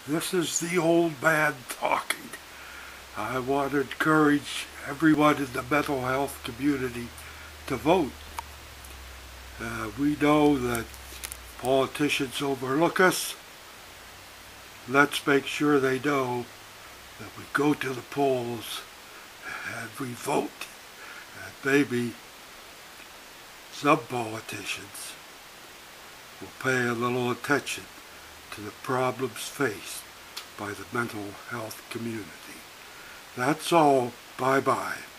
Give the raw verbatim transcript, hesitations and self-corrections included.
This is the old man talking. I want to encourage everyone in the mental health community to vote. Uh, we know that politicians overlook us. Let's make sure they know that we go to the polls and we vote. And maybe some politicians will pay a little attention to the problems faced by the mental health community. That's all. Bye-bye.